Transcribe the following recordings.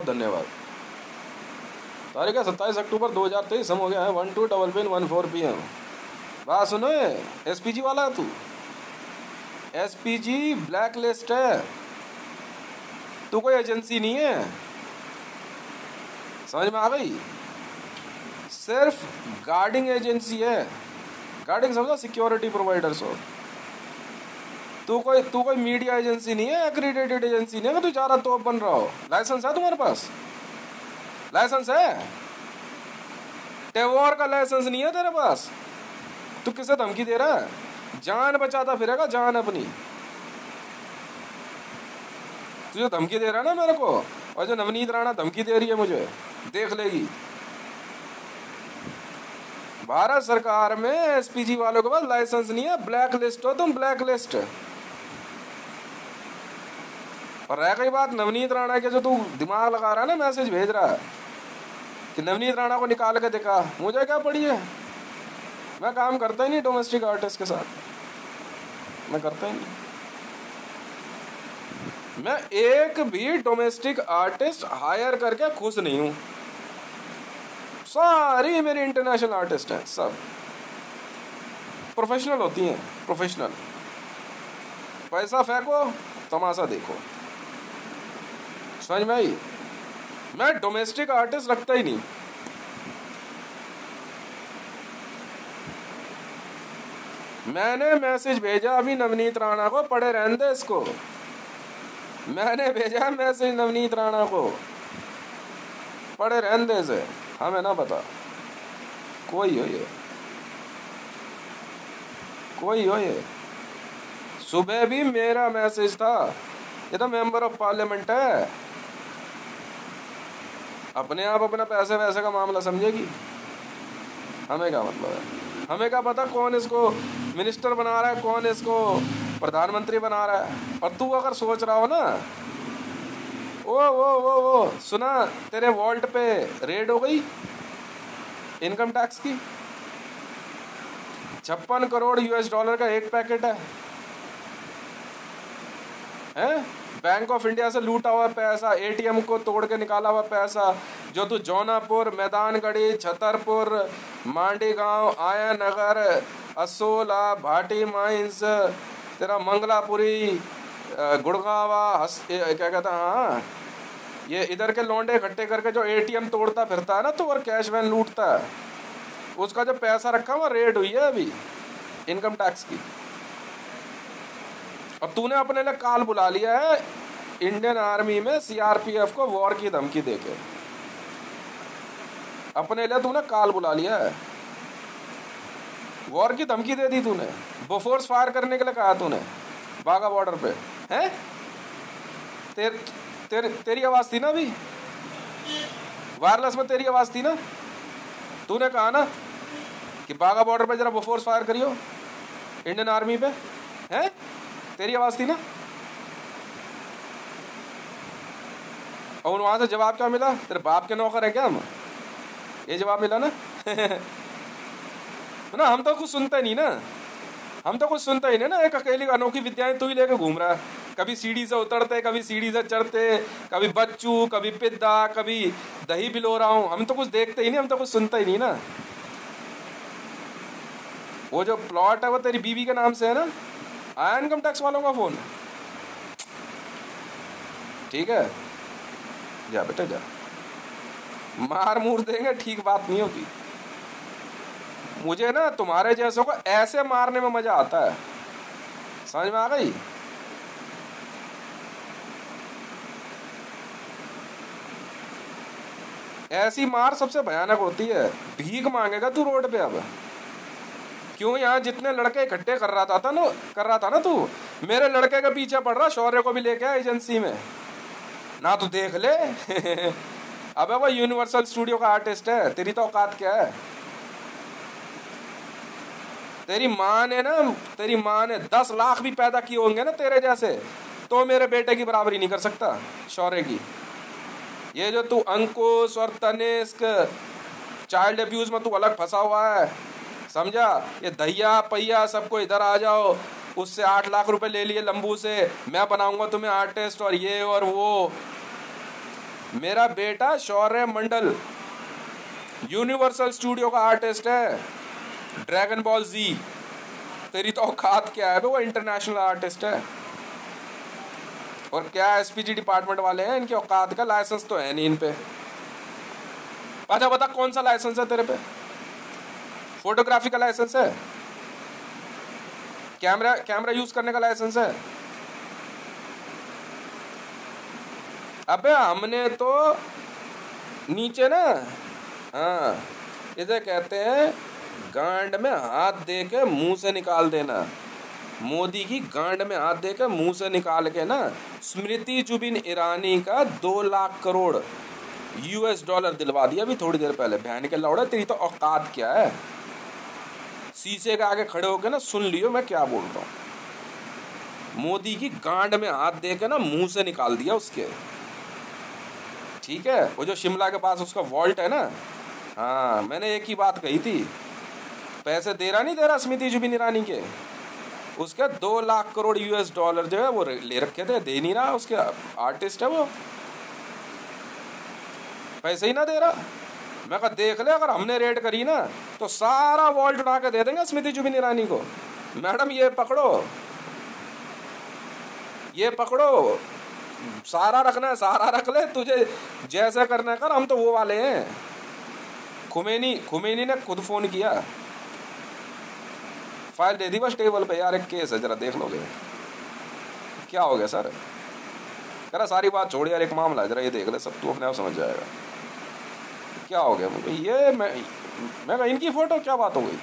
धन्यवाद। तारीख है 27 अक्टूबर 2023, हम हो गया है 12:14 PM। बात सुनो, SPG वाला है तू? SPG ब्लैक लिस्ट है, तू कोई एजेंसी नहीं है, समझ में आ गई? सिर्फ गार्डिंग एजेंसी है। गार्डिंग समझो, सिक्योरिटी प्रोवाइडर्स हो। तू कोई मीडिया एजेंसी नहीं है, एक्रीडेटेड एजेंसी नहीं है कि तू जा रहा तो बन रहा हो। लाइसेंस है तुम्हारे पास? लाइसेंस है? टेवोर का लाइसेंस नहीं है तेरे पास? तू किसे धमकी दे रहा है? जान बचाता फिरेगा, जान अपनी। तुझे धमकी दे रहा है ना मेरे को, और जो नवनीत राणा धमकी दे रही है मुझे, देख लेगी। भारत सरकार में SPG वालों के पास लाइसेंस नहीं है, ब्लैक लिस्ट हो तुम, ब्लैक लिस्ट। और रह गई बात नवनीत राणा के, जो तू दिमाग लगा रहा है ना, मैसेज भेज रहा है कि नवनीत राणा को निकाल के दिखा, मुझे क्या पड़ी है? मैं काम करता ही नहीं डोमेस्टिक आर्टिस्ट के साथ, मैं करता ही नहीं। मैं एक भी डोमेस्टिक आर्टिस्ट हायर करके खुश नहीं हूं। सारी मेरी इंटरनेशनल आर्टिस्ट हैं, सब प्रोफेशनल होती हैं, प्रोफेशनल। पैसा फेंको, तमाशा देखो, समझ में आई? मैं डोमेस्टिक आर्टिस्ट रखता ही नहीं। मैंने मैसेज भेजा अभी नवनीत राणा को, पढ़े रहने दे इसको। मैंने भेजा मैसेज नवनीत राणा को, पढ़े रहने दे इसे, हमें ना पता। कोई हो ये, कोई हो ये। सुबह भी मेरा मैसेज था, ये तो मेंबर ऑफ पार्लियामेंट है, अपने आप अपना पैसे वैसे का मामला समझेगी, हमें क्या मतलब है? हमें क्या पता कौन इसको मिनिस्टर बना रहा है, कौन इसको प्रधानमंत्री बना रहा है। और तू अगर सोच रहा हो ना, वो सुना, तेरे वॉल्ट पे रेड हो गई इनकम टैक्स की। 56 करोड़ $US का एक पैकेट है। बैंक ऑफ इंडिया से लूटा हुआ पैसा, ATM को तोड़ के निकाला हुआ पैसा, जो तू जौनापुर, मैदानगढ़ी, छतरपुर, मांडी गांव, आया नगर, असोला, भाटी माइंस, तेरा मंगलापुरी, गुड़गावा, क्या कहता है, हाँ, ये इधर के लौंडे इकट्ठे करके जो ATM तोड़ता फिरता है ना तो, और कैश वैन लूटता है, उसका जो पैसा रखा हुआ रेड हुई है अभी इनकम टैक्स की। और तूने अपने लिए काल बुला लिया है इंडियन आर्मी में CRPF को वॉर की धमकी देके। अपने लिए तूने काल बुला लिया है, वॉर की धमकी दे दी तूने, बोफोर्स फायर करने के लिए कहा तूने बाघा बॉर्डर पे, हैं? तेरी आवाज थी ना अभी, वायरलेस में तेरी आवाज थी ना, तूने कहा ना कि बाघा बॉर्डर पे जरा बोफोर्स फायर करियो इंडियन आर्मी पे, हैं? तेरी आवाज थी ना। और वहां से जवाब क्या मिला? तेरे बाप के नौकर है क्या हम? ये जवाब मिला ना। ना हम तो कुछ सुनते नहीं ना, हम तो कुछ सुनते ही नहीं ना। एक अकेली अनोखी विद्याएं तू ही लेके घूम रहा है, कभी सीढ़ी से उतरते, कभी सीढ़ी से चढ़ते, कभी बच्चू, कभी पिद्दा, कभी दही बिलो रहा हूं। हम तो कुछ देखते ही नहीं, हम तो कुछ सुनते ही नहीं ना। वो जो प्लॉट है वो तेरी बीवी के नाम से है ना, आया इनकम टैक्स वालों का फोन, ठीक है? जा बेटा जा, मार मूर देंगे, ठीक बात नहीं होगी। मुझे ना तुम्हारे जैसों को ऐसे मारने में मजा आता है, समझ में आ गई? ऐसी मार सबसे भयानक होती है। भीख मांगेगा तू रोड पे अब। क्यों? यहाँ जितने लड़के इकट्ठे कर रहा था ना तू, मेरे लड़के के पीछे पड़ रहा, शौर्य को भी लेके आया एजेंसी में ना, तू देख ले। अबे वो यूनिवर्सल स्टूडियो का आर्टिस्ट है, तेरी तो औकात क्या है? तेरी माँ ने 10 लाख भी पैदा किए होंगे ना तेरे जैसे, तो मेरे बेटे की बराबरी नहीं कर सकता शौर्य की। ये जो तू अंकुश और तनिष्क चाइल्ड अब्यूज में तू अलग फंसा हुआ है, समझा? ये दहिया पहिया सबको इधर आ जाओ, उससे 8 लाख रुपए ले लिए लंबू से, मैं बनाऊंगा तुम्हें आर्टिस्ट और ये और वो। मेरा बेटा शौर्य मंडल यूनिवर्सल स्टूडियो का आर्टिस्ट है, ड्रैगन बॉल जी। तेरी तो औकात क्या है, वो इंटरनेशनल आर्टिस्ट है। और क्या एसपीजी डिपार्टमेंट वाले हैं, इनके औकात का लाइसेंस तो है नहीं इन पे। अच्छा बता कौन सा लाइसेंस है तेरे पे? फोटोग्राफी का लाइसेंस है? कैमरा यूज करने का लाइसेंस है? अबे हमने तो नीचे ना, हाँ, इसे कहते हैं गांड में हाथ दे के मुंह से निकाल देना। मोदी की गांड में हाथ दे के मुंह से निकाल के ना स्मृति जुबिन ईरानी का 2 लाख करोड़ यूएस डॉलर दिलवा दिया अभी थोड़ी देर पहले। बहन के लौड़ा, तेरी तो औकात क्या है? शीशे के आगे खड़े होके ना सुन लियो मैं क्या बोल रहा हूँ। मोदी की गांड में हाथ दे के ना मुंह से निकाल दिया उसके। ठीक है, वो जो शिमला के पास उसका वॉल्ट है ना, हाँ, मैंने एक ही बात कही थी, पैसे दे रहा नहीं दे रहा स्मृति जुबिन ईरानी के, उसके 2 लाख करोड़ यूएस डॉलर जो है वो ले रखे थे, दे नहीं रहा। उसके आर्टिस्ट है वो, पैसे ही ना दे रहा। मैं कहा देख ले, अगर हमने रेड करी ना तो सारा वॉल्ट उठा के दे देंगे स्मृति जुबिन ईरानी को। मैडम ये पकड़ो, ये पकड़ो, सारा रखना है, सारा रख ले, तुझे जैसे करना है कर, हम तो वो वाले हैं। खुमैनी ने खुद फोन किया, फाइल दे दी बस टेबल पे, यार एक केस है जरा देख लोगे। क्या हो गया सर? कह रहा सारी बात छोड़ यार, एक मामला है जरा ये देख ले, सब तू अपने आप समझ जाएगा। क्या हो गया? ये मैं कहा इनकी फोटो क्या बात हो गई?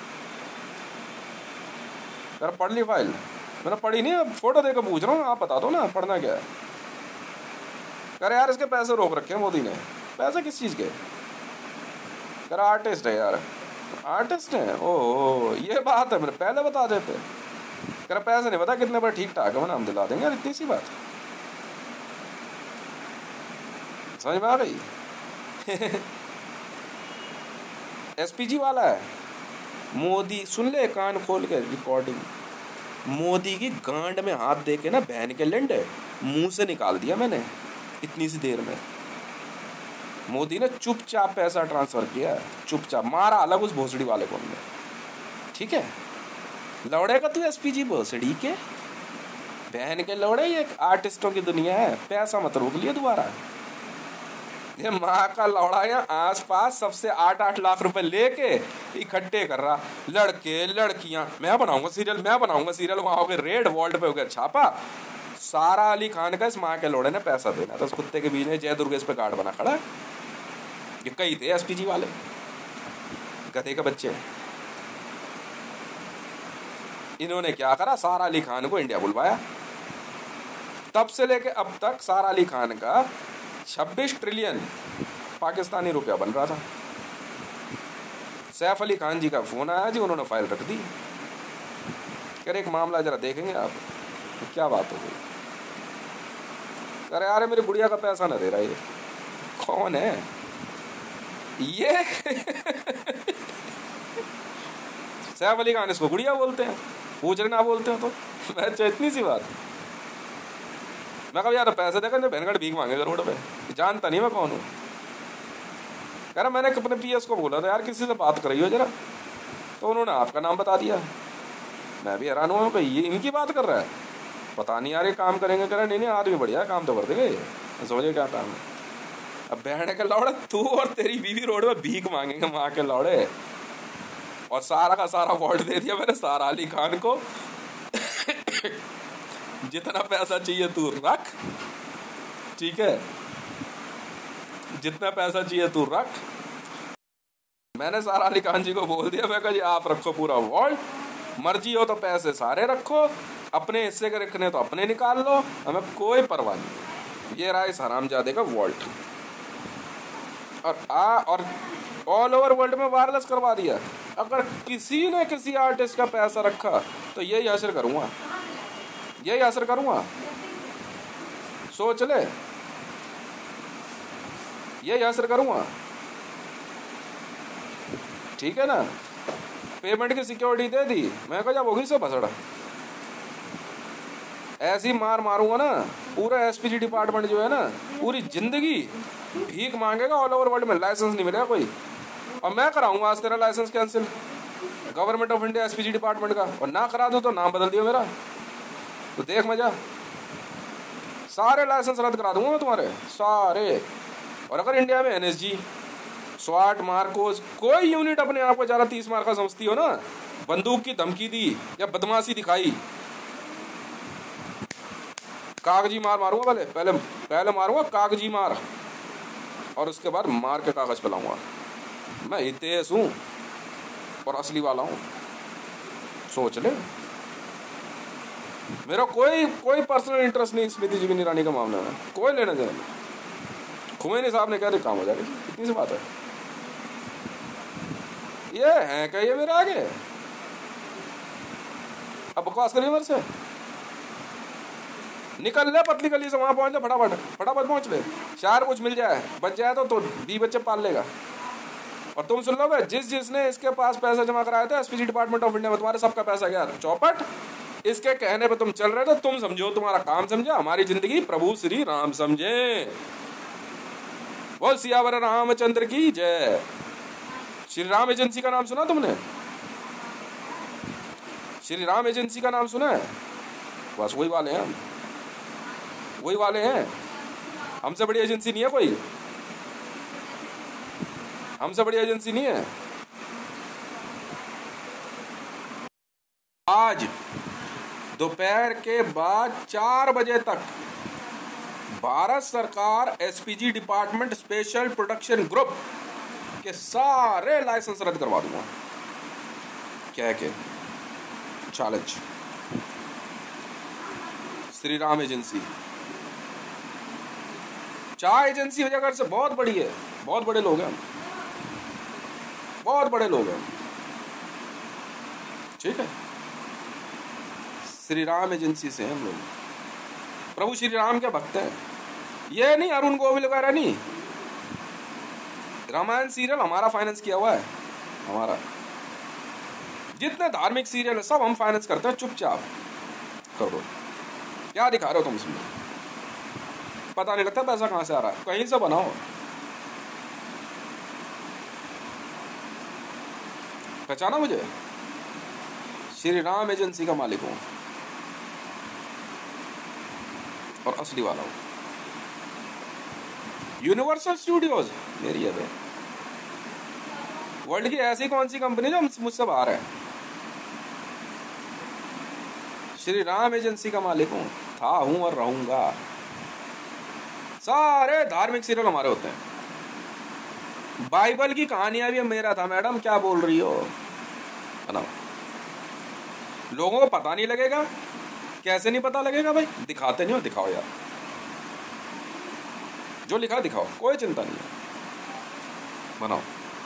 यार पढ़ ली फाइल? मैंने पढ़ी नहीं, फोटो देकर पूछ रहा हूँ, आप बता दो ना पढ़ना क्या है। कह रहे यार इसके पैसे रोक रखे हैं मोदी ने। पैसे किस चीज़ के? कह रहा आर्टिस्ट है यार। आर्टिस्ट है? ओह ये बात है, मैंने पहले बता देते। कह रहा पैसे नहीं पता कितने पर, ठीक ठाक है, मैंने हम दिला देंगे यार, इतनी सी बात समझ में आ गई। एसपीजी वाला है मोदी, सुन ले कान खोल के रिकॉर्डिंग। मोदी की गांड में हाथ दे के ना बहन के लंडे मुंह से निकाल दिया मैंने इतनी सी देर में। मोदी ने चुपचाप पैसा ट्रांसफर किया, चुपचाप मारा अलग उस भोसड़ी वाले को हमने। ठीक है, लौड़ेगा तू एसपीजी भोसड़ी के बहन के लौड़े। ये आर्टिस्टों की दुनिया है, पैसा मत रोक लिया दोबारा। ये माँ का लौड़ा यहाँ आस पास सबसे 8-8 लाख रुपए लेके इकट्ठे कर रहा, लड़के लड़कियां। मैं बनाऊंगा सीरियल, वहां हो गए रेड, वॉल्ट पे हो गया छापा। सारा अली खान का इस माँ के लौड़े ने पैसा देना था, उस कुत्ते के बीच में जय दुर्गेश पे कार्ड बना खड़ा। ये कई थे एसपीजी वाले, गधे के बच्चे। इन्होंने क्या करा, सारा अली खान को इंडिया बुलवाया। तब से लेके अब तक सारा अली खान का 26 ट्रिलियन पाकिस्तानी रुपया बन रहा था। सैफ अली खान जी का फोन आया जी, उन्होंने फाइल रख दी। कह रहे एक मामला जरा देखेंगे आप। तो क्या बात हो गई? कह रहे यार मेरी गुड़िया का पैसा ना दे रहा। ये कौन है ये? सैफ अली खान इसको गुड़िया बोलते हैं, पूछ रहे ना बोलते हो तो। मैं इतनी सी बात। मैं कहा यार पैसे देकर बहनगढ़ भीख मांगेगा रोड पे, जानता नहीं मैं कौन हूँ। कह रहा मैंने अपने पीएस को बोला था यार किसी से बात करियो जरा, तो उन्होंने आपका नाम बता दिया। मैं भी हैरान हुआ कि ये इनकी बात कर रहा है, पता नहीं यार ये काम करेंगे। कह रहा नहीं आदमी बढ़िया काम तो कर देंगे, समझे क्या काम है। अब बहन के लौड़े तू और तेरी बीवी रोड पे भीख मांगेंगे माँ के लौड़े। और सारा का सारा वॉल्ट दे दिया मैंने सारा अली खान को। जितना पैसा चाहिए तू रख, ठीक है, जितना पैसा चाहिए तू रख। मैंने सारा अली खान जी को बोल दिया, मैं कहा जी आप रखो पूरा वॉल्ट, मर्जी हो तो पैसे सारे रखो, अपने हिस्से के रखने तो अपने निकाल लो, हमें कोई परवाह नहीं। ये रहा इस हरामजादे का वॉल्ट। और ऑल ओवर वर्ल्ड में वायरलेस करवा दिया। अगर किसी ने किसी आर्टिस्ट का पैसा रखा तो यही असर करूँगा, यही असर करूँगा, सोच ले, यही असर करूँगा। ठीक है ना, पेमेंट की सिक्योरिटी दे दी, मैं कहा जब होगी से बसड़ा ऐसी मार मारूंगा ना, पूरा एसपीजी डिपार्टमेंट जो है ना पूरी जिंदगी भीख मांगेगा ऑल ओवर वर्ल्ड में, लाइसेंस नहीं मिलेगा कोई। और मैं कराऊंगा आज तेरा licence cancel, government of India SPG department का, और ना करा दूं तो नाम बदल दियो मेरा, तो देख मजा। सारे लाइसेंस रद्द करा दूंगा मैं तुम्हारे सारे। और अगर इंडिया में एनएसजी, स्वाट, मार्कोस, कोई यूनिट अपने आप को ज़्यादा 30 मार का समझती हो ना, बंदूक की धमकी दी या बदमाशी दिखाई, कागजी मार मारूंगा। पहले मारूंगा कागजी मार, और उसके बाद मार के कागज पे लाऊंगा। मैं हितेश हूँ और असली वाला हूँ, सोच ले। मेरा कोई पर्सनल इंटरेस्ट नहीं स्मृति जीवन ईरानी का मामले में, कोई लेना देना नहीं। खुमैनी साहब ने कहा थे काम हो जाएगा, इतनी सी बात है। ये है क्या ये मेरे आगे अब बकवास करिए मेरे से? निकल ले पतली गली से, वहां पहुंच ले, फटाफट पहुंच ले। चार कुछ मिल जाए, बच जाए तो 20 बच्चे पाल लेगा। और तुम सुन लो भाई, जिसने इसके पास पैसा जमा कराया था एसपीजी डिपार्टमेंट ऑफ इंडिया में, तुम्हारे सबका पैसा गया चौपट। इसके कहने पे तुम चल रहे थे, तुम समझो तुम्हारा काम समझे, हमारी जिंदगी प्रभु श्री राम समझे। बोल सियावर रामचंद्र की जय। श्री राम एजेंसी का नाम सुना तुमने? श्री राम एजेंसी का नाम सुना है? बस वही वाले हैं हम, वही वाले हैं। हमसे बड़ी एजेंसी नहीं है कोई, हमसे बड़ी एजेंसी नहीं है। आज दोपहर के बाद 4 बजे तक भारत सरकार SPG department special protection group के सारे लाइसेंस रद्द करवा दूंगा। क्या के चैलेंज। श्री राम एजेंसी, चार एजेंसी वजह से बहुत बड़ी है, बहुत बड़े लोग हैं, बहुत बड़े लोग हैं, ठीक है। श्री राम एजेंसी से हम लोग प्रभु श्री राम के भक्त हैं। ये नहीं अरुण गोविल वगैरह नहीं, रामायण सीरियल हमारा फाइनेंस किया हुआ है। हमारा जितने धार्मिक सीरियल है सब हम फाइनेंस करते हैं, चुपचाप करो। क्या दिखा रहे हो तुम इसमें? पता नहीं लगता पैसा कहां से आ रहा है, कहीं से बनाओ। पहचाना मुझे? श्री राम एजेंसी का मालिक हूं और असली वाला हूं। यूनिवर्सल स्टूडियोज मेरी है। वर्ल्ड की ऐसी कौन सी कंपनी जो मुझसे बाहर है? श्री राम एजेंसी का मालिक हूं, था, हूं और रहूंगा। सारे धार्मिक सीरियल हमारे होते हैं। बाइबल की कहानियां भी मेरा था। मैडम क्या बोल रही हो? बनाओ। लोगों को पता नहीं लगेगा? कैसे नहीं पता लगेगा भाई? दिखाते नहीं हो, दिखाओ यार, जो लिखा दिखाओ, कोई चिंता नहीं है, बनाओ।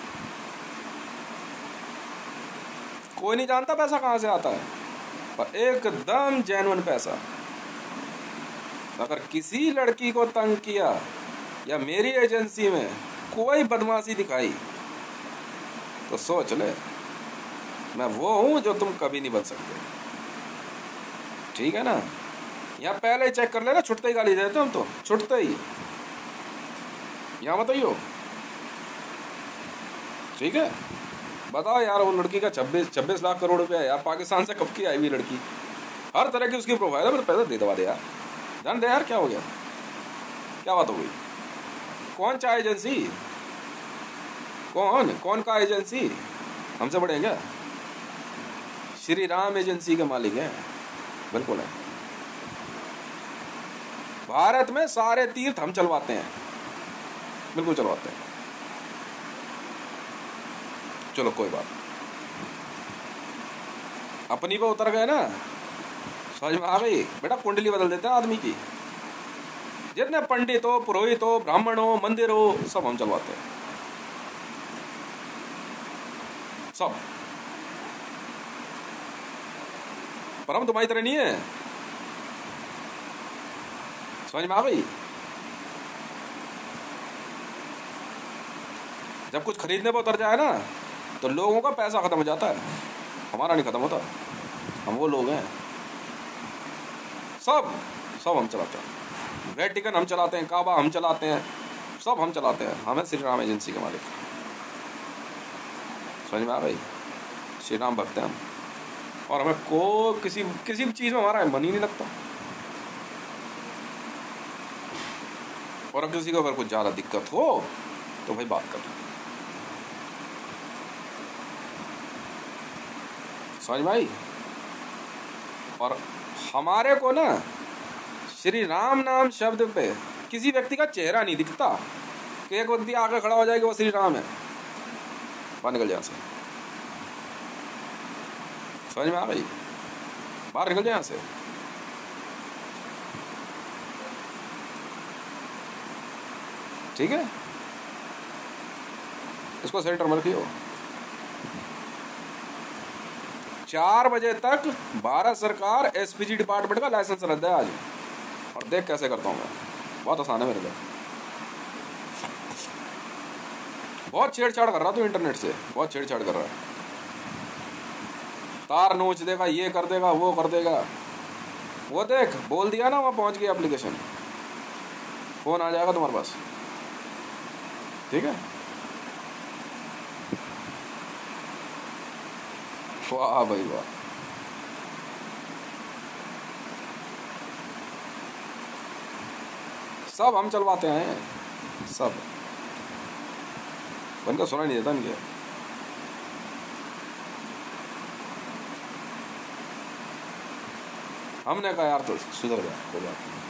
कोई नहीं जानता पैसा कहां से आता है, पर एकदम जेन्युइन पैसा। अगर किसी लड़की को तंग किया या मेरी एजेंसी में कोई बदमाशी दिखाई तो सोच ले, मैं वो हूं जो तुम कभी नहीं बन सकते, ठीक है ना? यहाँ पहले ही चेक कर लेना, छुटते ही गाली देते हम तो, छुटते ही। यहाँ बताइयो, ठीक है? बताओ यार, वो लड़की का 26 लाख करोड़ रुपया यार, पाकिस्तान से कब की आई हुई लड़की, हर तरह की उसकी प्रोफाइल है, मेरे पैसे दे दवा दे यार, जान दे यार। क्या हो गया? क्या बात हो गई? कौन चाहे एजेंसी? कौन का एजेंसी? हमसे बड़े हैं क्या? श्री राम एजेंसी के मालिक हैं, बिल्कुल है। भारत में सारे तीर्थ हम चलवाते हैं, बिल्कुल चलवाते हैं। चलो कोई बात, अपनी पे उतर गए ना, समझ में आ गई? बेटा कुंडली बदल देते हैं आदमी की। जितने पंडित हो, पुरोहित हो, ब्राह्मण हो, मंदिर हो, सब हम चलवाते हैं, सब। पर हम तुम्हारी तरह नहीं है, समझ में आ गई? जब कुछ खरीदने पर उतर जाए ना, तो लोगों का पैसा खत्म हो जाता है, हमारा नहीं खत्म होता। हम वो लोग हैं, सब हम चलाते हैं। वेटिकन हम चलाते हैं, काबा हम चलाते हैं, सब हम चलाते हैं। हमें श्री राम एजेंसी के मालिक। समझ में आ गई? श्री राम भक्त हैं हम, और हमें को किसी भी चीज़ में हमारा मन ही नहीं लगता। और अब किसी को अगर कुछ ज़्यादा दिक्कत हो तो भाई बात कर लो। समझ में आई? और हमारे को ना श्री राम नाम शब्द पे किसी व्यक्ति का चेहरा नहीं दिखता कि एक व्यक्ति आगे खड़ा हो जाए कि वो श्री राम है, बाहर निकल जाए से। समझ में आ गई? बाहर निकल जाए यहाँ से। ठीक है, इसको सेंटर में रखियो। 4 बजे तक भारत सरकार एसपीजी डिपार्टमेंट का लाइसेंस रद्द है आज, और देख कैसे करता हूँ मैं। बहुत आसान है मेरे लिए। बहुत छेड़छाड़ कर रहा तू इंटरनेट से, बहुत छेड़छाड़ कर रहा है। तार नोच देगा, ये कर देगा, वो कर देगा। वो देख, बोल दिया ना, वहाँ पहुँच गई एप्लीकेशन, फोन आ जाएगा तुम्हारे पास। ठीक है, वाह भाई वाह। सब हम चलवाते हैं, सब। उनका सुना नहीं देता इनके। हमने कहा यार तो सुधर गया, कोई बात नहीं,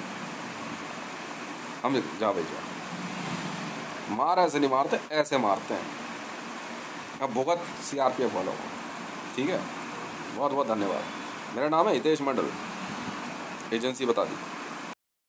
हम जा भाई जा। मार ऐसे नहीं मारते, ऐसे मारते हैं। अब भुगत CRPF वालों को। ठीक है, बहुत बहुत धन्यवाद। मेरा नाम है हितेश मंडल, एजेंसी बता दी।